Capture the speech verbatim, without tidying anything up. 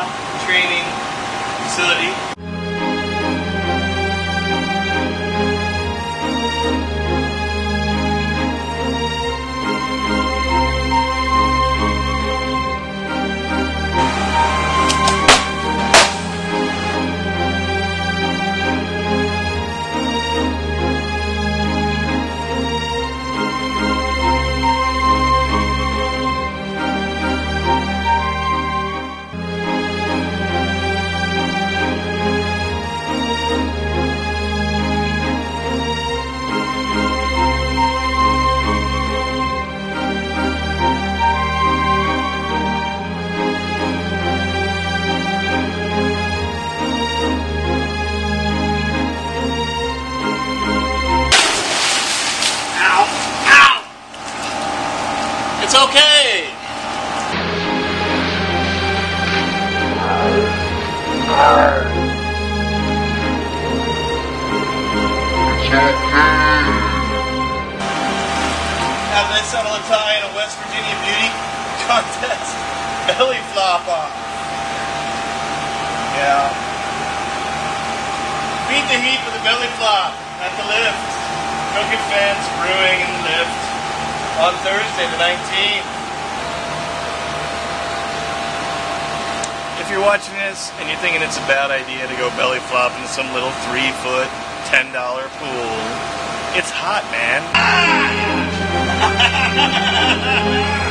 training facility. It's okay. Have this settle a tie in a West Virginia beauty contest. Belly flop off. Yeah. Beat the heat with a belly flop at the lift. Crooked Fence, Brewing, and Lift. On Thursday the nineteenth. If you're watching this and you're thinking it's a bad idea to go belly flop into some little three foot, ten dollar pool, it's hot, man.